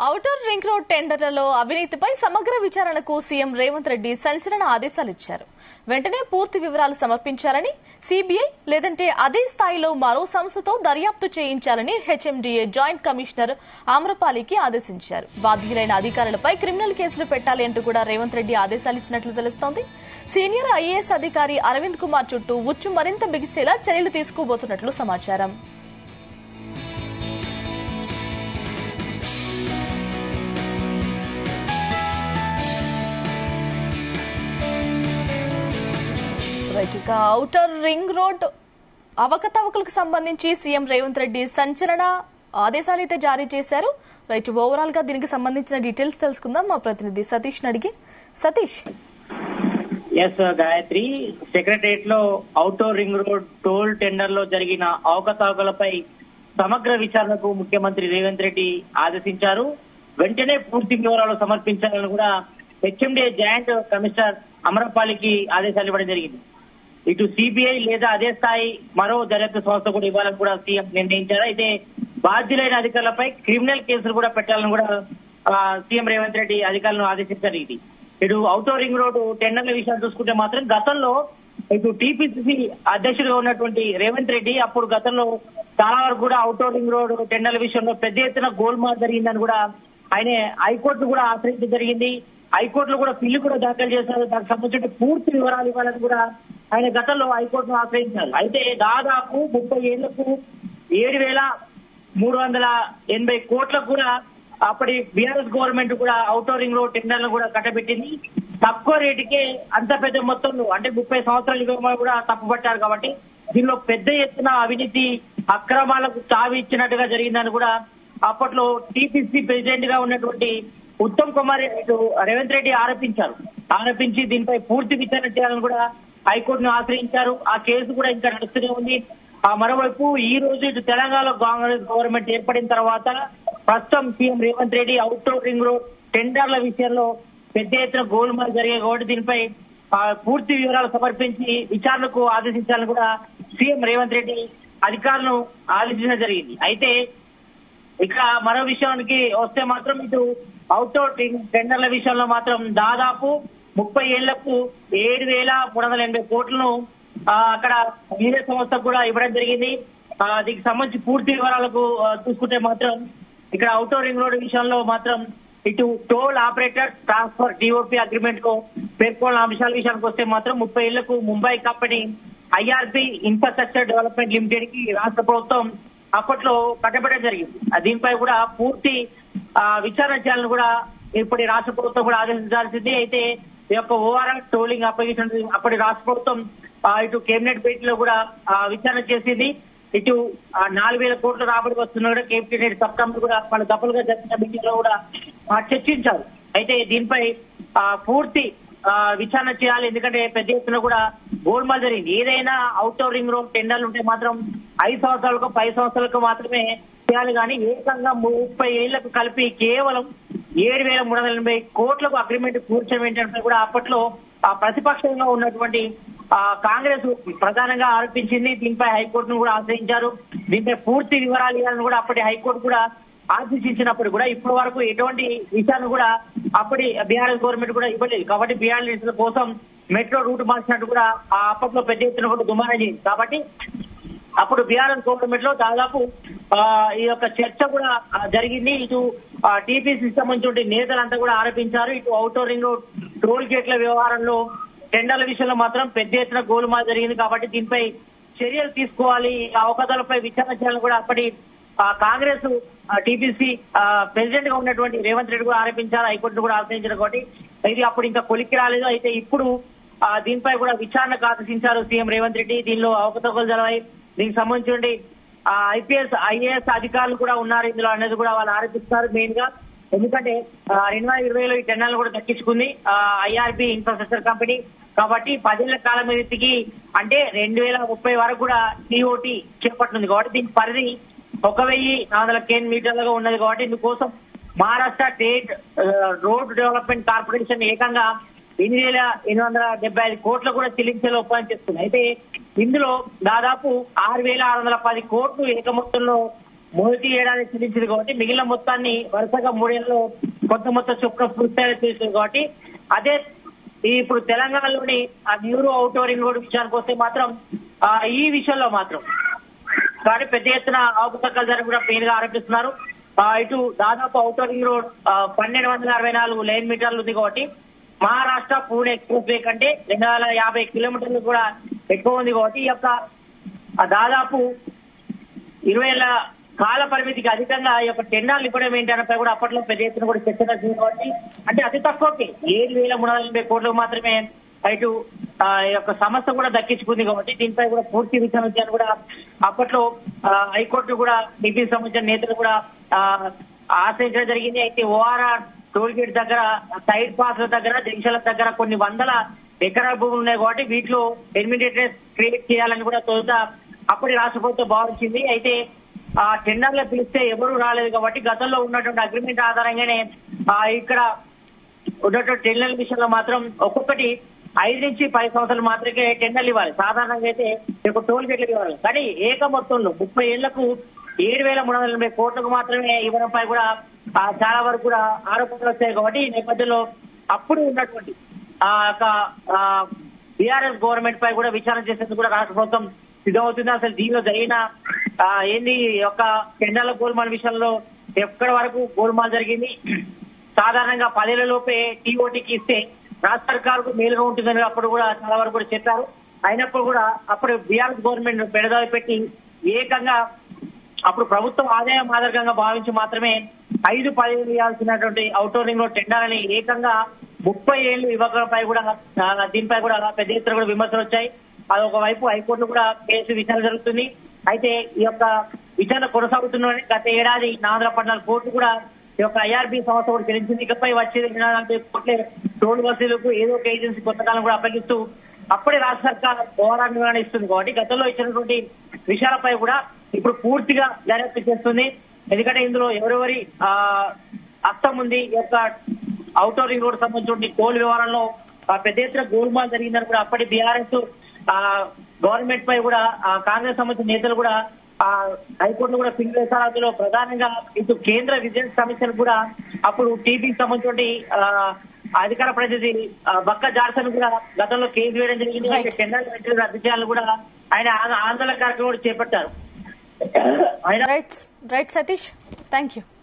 Outer ring road టెండర్లలో అవినీతిపై సమగ్ర విచారణకు సీఎం రేవంత్ రెడ్డి సంచలన ఆదేశాలు ఇచ్చారు. వెంటనే పూర్తి వివరాలు సమర్పించాలని, సీబీఐ లేదంటే అదే స్థాయిలో మరో సంస్థతో దర్యాప్తు చేయించాలని హెచ్ఎండీఏ జాయింట్ కమిషనర్ ఆమ్రపాలికి ఆదేశించారు. బాధ్యులైన అధికారులపై క్రిమినల్ కేసులు పెట్టాలి అంటూ కూడా రేవంత్ రెడ్డి ఆదేశాలు ఇచ్చినట్లు తెలుస్తోంది. సీనియర్ ఐఏఎస్ అధికారి అరవింద్ కుమార్ చుట్టూ ఉచ్చు మరింత బిగిసేలా చర్యలు తీసుకోబోతున్నట్లు సమాచారం. ఔటర్ రింగ్ రోడ్ అవకతవకలకు సంబంధించి సీఎం రేవంత్ రెడ్డి సంచలన ఆదేశాలు అయితే జారీ చేశారు. ఓవరాల్ గా దీనికి సంబంధించిన డీటెయిల్స్ తెలుసుకుందాం మా ప్రతినిధి సతీష్ అడిగి. సతీష్. గాయత్రి, సెక్రటరియట్ లో outer ring road toll tender లో జరిగిన అవకతవకలపై సమగ్ర విచారణకు ముఖ్యమంత్రి రేవంత్ రెడ్డి ఆదేశించారు. వెంటనే పూర్తి వివరాలు సమర్పించాలని కూడా హెచ్ఎండీఏ జాయింట్ కమిషనర్ అమరపాలికి ఆదేశాలు ఇవ్వడం జరిగింది. ఇటు సిబిఐ లేదా అదే స్థాయి మరో దర్యాప్తు సంస్థ కూడా ఇవ్వాలని కూడా సీఎం నిర్ణయించారు. అయితే బాధ్యులైన అధికారులపై క్రిమినల్ కేసులు కూడా పెట్టాలని కూడా సీఎం రేవంత్ రెడ్డి అధికారులను ఆదేశించారు. ఇటు ఔటర్ రింగ్ రోడ్ టెండర్ల విషయాలు చూసుకుంటే మాత్రం గతంలో ఇటు టీపీసీసీ అధ్యక్షుడిగా ఉన్నటువంటి రేవంత్ రెడ్డి అప్పుడు గతంలో చాలా వరకు కూడా ఔటర్ రింగ్ రోడ్ టెండర్ల విషయంలో పెద్ద ఎత్తున గోల్మాల్ జరిగిందని కూడా ఆయన హైకోర్టు కూడా ఆశ్రయించడం జరిగింది. హైకోర్టులో కూడా పిల్లు కూడా దాఖలు చేశారు. దానికి సంబంధించిన పూర్తి వివరాలు ఇవ్వాలని కూడా ఆయన గతంలో హైకోర్టును ఆశ్రయించారు. అయితే దాదాపు 30 ఏళ్లకు 7,380 కోట్లకు కూడా అప్పటి బీఆర్ఎస్ గవర్నమెంట్ కూడా ఔటర్ రింగ్ రోడ్ టెండర్లను కూడా కట్టబెట్టింది. తక్కువ రేటుకే అంత పెద్ద మొత్తంలో అంటే 30 సంవత్సరాలు కూడా తప్పుపట్టారు. కాబట్టి దీనిలో పెద్ద ఎత్తున అవినీతి అక్రమాలకు తావి ఇచ్చినట్టుగా జరిగిందని కూడా అప్పట్లో టీపీసీ ప్రెసిడెంట్ గా ఉన్నటువంటి ఉత్తమ్ కుమార్ రేవంత్ రెడ్డి ఆరోపించి దీనిపై పూర్తి విచారణ చేయాలని కూడా హైకోర్టును ఆశ్రయించారు. ఆ కేసు కూడా ఇంకా నడుస్తూనే ఉంది. మరోవైపు ఈ రోజు ఇటు తెలంగాణలో కాంగ్రెస్ గవర్నమెంట్ ఏర్పడిన తర్వాత ప్రస్తుతం CM Revanth Reddy outer ring road టెండర్ల విషయంలో పెద్ద ఎత్తున గోల్మాల్ జరిగాయి కాబట్టి దీనిపై పూర్తి వివరాలు సమర్పించి విచారణకు ఆదేశించాలని కూడా సీఎం రేవంత్ రెడ్డి అధికారులను ఆదేశించడం జరిగింది. అయితే ఇక మరో విషయానికి వస్తే మాత్రం ఇటు ఔటర్ టెండర్ల విషయంలో మాత్రం దాదాపు 30 ఏళ్లకు 7,380 కోట్లను అక్కడ వేరే సంస్థకు కూడా ఇవ్వడం జరిగింది. దీనికి సంబంధించి పూర్తి వివరాలకు చూసుకుంటే మాత్రం ఇక్కడ ఔటర్ రింగ్ రోడ్ విషయంలో మాత్రం ఇటు toll operator transfer TOP agreement లో పేర్కొన్న అంశాల విషయానికి వస్తే మాత్రం 30 ఏళ్లకు Mumbai company IRB infrastructure development limited కి రాష్ట్ర ప్రభుత్వం అప్పట్లో కట్టబెట్టడం జరిగింది. దీనిపై కూడా పూర్తి విచారణ చేయాలని కూడా ఇప్పటి రాష్ట్ర ప్రభుత్వం కూడా ఆదేశించాల్సింది. అయితే ఈ యొక్క ఓఆర్ఆర్ టోలింగ్ అప్పగించిన అప్పటి రాష్ట్ర ప్రభుత్వం ఇటు కేబినెట్ భేటీలో కూడా విచారణ చేసింది. ఇటు 4,000 కోట్ల రాబడి వస్తున్నా కూడా కేబినెట్ సబ్ కమిటీ కూడా వాళ్ళ దఫలుగా జరిగిన మీటింగ్ లో కూడా చర్చించారు. అయితే దీనిపై పూర్తి విచారణ చేయాలి. ఎందుకంటే పెద్ద ఎత్తున కూడా గోల్మాల్ జరిగింది. ఏదైనా ఔటర్ రింగ్ రోడ్ టెండర్లు ఉంటే మాత్రం 5 సంవత్సరాలకు 10 సంవత్సరాలకు మాత్రమే చేయాలి. కానీ ఏకంగా 30 ఏళ్లకు కలిపి కేవలం 7,380 కోట్లకు అగ్రిమెంట్ కూర్చడం ఏంటంటే కూడా అప్పట్లో ప్రతిపక్షంగా ఉన్నటువంటి కాంగ్రెస్ ప్రధానంగా ఆరోపించింది. దీనిపై హైకోర్టును కూడా ఆశ్రయించారు. దీనిపై పూర్తి వివరాలు ఇవ్వాలని కూడా అప్పటి హైకోర్టు కూడా ఆదేశించినప్పుడు కూడా ఇప్పటి వరకు ఎటువంటి విషయాన్ని కూడా అప్పటి బీఆర్ఎస్ గవర్నమెంట్ కూడా ఇవ్వలేదు. కాబట్టి బీఆర్ఎస్ కోసం మెట్రో రూట్ మార్చినట్టు కూడా అప్పట్లో పెద్ద ఎత్తున కూడా దుమారం చేయింది. కాబట్టి అప్పుడు బీఆర్ఎస్ గవర్నమెంట్ లో దాదాపు ఈ యొక్క చర్చ కూడా జరిగింది. ఇటు టీపీసీ సంబంధించిన నేతలంతా కూడా ఆరోపించారు. ఇటు ఔటర్ రింగ్ రోడ్ టోల్ గేట్ల వ్యవహారంలో టెండర్ల విషయంలో మాత్రం పెద్ద ఎత్తున గోలుమాల్ జరిగింది. కాబట్టి దీనిపై చర్యలు తీసుకోవాలి, అవకతవకలపై విచారణ చేయాలని కూడా అప్పటి కాంగ్రెస్ టీపీసీ ప్రెసిడెంట్ గా ఉన్నటువంటి రేవంత్ రెడ్డి కూడా ఆరోపించారు. హైకోర్టు కూడా ఆశ్రయించారు. కాబట్టి ఇది అప్పుడు ఇంకా కొలిక్కి రాలేదు. అయితే ఇప్పుడు దీనిపై కూడా విచారణకు ఆదేశించారు సీఎం రేవంత్ రెడ్డి. దీనిలో అవకతవకలు జరిగాయి. దీనికి సంబంధించి ఐపీఎస్ ఐఏఎస్ అధికారులు కూడా ఉన్నారు ఇందులో అనేది కూడా వాళ్ళు ఆరోపిస్తారు. మెయిన్ గా ఎందుకంటే 2020లో ఈ టెండర్లు కూడా దక్కించుకుంది ఐఆర్బి ఇన్ఫ్రాస్ట్రక్చర్ కంపెనీ. కాబట్టి 10 ఏళ్ల కాలం మీదకి అంటే 2030 వరకు కూడా టీఓటీ చేపట్టనుంది. కాబట్టి దీని పరిధి 1,400 మీటర్లుగా ఉన్నది. కాబట్టి ఇందుకోసం Maharashtra state road development corporation ఏకంగా 8,875 కోట్లు కూడా చెల్లించేలా ఒప్పందం చేస్తుంది. అయితే ఇందులో దాదాపు 6,610 కోట్లు ఏక మొత్తంలో మొదటి ఏడాది చెల్లించింది కాబట్టి మిగిలిన మొత్తాన్ని వరుసగా 3 ఏళ్లలో కొంత మొత్తం చొప్పున పూర్తి చేసింది కాబట్టి అదే ఇప్పుడు తెలంగాణలోని ఆ న్యూరో అవుటర్ రింగ్ రోడ్ విషయానికి వస్తే మాత్రం ఈ విషయంలో మాత్రం కానీ పెద్ద ఎత్తున అవకతవకలు జరిగి కూడా పెయిన్ గా ఆరోపిస్తున్నారు. ఇటు దాదాపు అవుటర్ రింగ్ రోడ్ 1264 లైన్ మీటర్లు ఉంది కాబట్టి మహారాష్ట్ర పూణే ఎక్స్ప్రెస్ వే కంటే 250 కిలోమీటర్లు కూడా ఎక్కువ ఉంది కాబట్టి ఈ యొక్క దాదాపు 20 ఏళ్ల కాల పరిమితికి అధికంగా ఈ యొక్క టెండర్లు ఇవ్వడం ఏంటనపై కూడా అప్పట్లో పెద్ద ఎత్తున కూడా చర్చ జరిగింది కాబట్టి అంటే అతి తక్కువకి 7,380 కోట్లకు మాత్రమే ఇటు ఈ యొక్క సంస్థ కూడా దక్కించుకుంది కాబట్టి దీనిపై కూడా పూర్తి విచారణ కూడా అప్పట్లో హైకోర్టు కూడా దీనికి సంబంధించిన నేతలు కూడా ఆశ్రయించడం జరిగింది. అయితే ఓఆర్ఆర్ టోల్ గేట్ దగ్గర సైడ్ పాస్ల దగ్గర జంక్షన్ల దగ్గర కొన్ని వందల ఎకరాల భూములు ఉన్నాయి కాబట్టి వీటిలో ఎడ్మినిస్ట్రేటివ్ క్రియేట్ చేయాలని కూడా తొలుత అప్పటి రాష్ట్ర ప్రభుత్వం భావించింది. అయితే ఆ టెండర్లు పిలిస్తే ఎవరు రాలేదు కాబట్టి గతంలో ఉన్నటువంటి అగ్రిమెంట్ ఆధారంగానే ఇక్కడ ఉన్నటువంటి టెండర్ల విషయంలో మాత్రం ఒక్కొక్కటి 5 నుంచి 10 సంవత్సరాలు మాత్రమే టెండర్లు ఇవ్వాలి. సాధారణంగా అయితే టోల్ గేట్లు ఇవ్వాలి కానీ ఏక మొత్తంలో 30 ఏళ్లకు 7,380 కోట్లకు మాత్రమే ఇవ్వడంపై కూడా చాలా వరకు కూడా ఆరోపణలు వచ్చాయి కాబట్టి ఈ నేపథ్యంలో అప్పుడు ఉన్నటువంటి బీఆర్ఎస్ గవర్నమెంట్ పై కూడా విచారణ చేసేందుకు కూడా రాష్ట్ర ప్రభుత్వం సిద్ధమవుతుంది. అసలు దీనిలో జరిగిన ఏంది యొక్క టెండర్ల గోల్మాల్ విషయంలో ఎక్కడి వరకు గోల్మాల్ జరిగింది, సాధారణంగా 10 ఏళ్ల లోపే టీఓటీకి ఇస్తే రాష్ట్ర సర్కారుకు మేలుగా ఉంటుందని అప్పుడు కూడా చాలా వరకు కూడా చెప్పారు. అయినప్పుడు కూడా అప్పుడు బీఆర్ఎస్ గవర్నమెంట్ పెడదావి పెట్టి ఏకంగా అప్పుడు ప్రభుత్వం ఆదాయం ఆధారంగా భావించి మాత్రమే 5-10 ఏళ్లు ఇవ్వాల్సినటువంటి అవుటర్ రింగ్ రోడ్ టెండర్ అని ఏకంగా 30 ఏళ్లు ఇవ్వడంపై కూడా దీనిపై కూడా పెద్ద ఎత్తున కూడా విమర్శలు వచ్చాయి. అది ఒకవైపు హైకోర్టులో కూడా కేసు విచారణ జరుగుతుంది. అయితే ఈ యొక్క విచారణ కొనసాగుతున్నదని గత ఏడాది 414 కోట్లు కూడా ఈ యొక్క ఐఆర్బీ సంస్థ కూడా చెల్లించింది. ఇకపై వచ్చేది 240 కోట్ల టోల్ వసూలుకు ఏదో ఒక ఏజెన్సీ కొత్తకాలం కూడా అప్పగిస్తూ అప్పుడే రాష్ట్ర సర్కార్ ఓఆర్ఆర్ నిర్వహణ ఇస్తుంది కాబట్టి గతంలో ఇచ్చినటువంటి విషయాలపై కూడా ఇప్పుడు పూర్తిగా దర్యాప్తు చేస్తుంది. ఎందుకంటే ఇందులో ఎవరెవరి హస్తం ఉంది, ఈ యొక్క అవుటర్ రింగ్ రోడ్ సంబంధించిన టోల్ వ్యవహారంలో పెద్ద ఎత్తున గోల్మాల్ జరిగిందని కూడా అప్పటి బీఆర్ఎస్ గవర్నమెంట్ పై కూడా కాంగ్రెస్ సంబంధించిన నేతలు కూడా హైకోర్టులో కూడా పిల్ వేశారు. అందులో ప్రధానంగా ఇటు కేంద్ర విజిలెన్స్ కమిషన్ కూడా అప్పుడు టీపీకి సంబంధించిన అధికార ప్రతినిధి బక్క జార్సన్ కూడా గతంలో కేసు వేయడం జరిగింది. టెండర్ రద్దు చేయాలని కూడా ఆయన ఆందోళన కార్యక్రమం కూడా చేపట్టారు. Right Satish, thank you.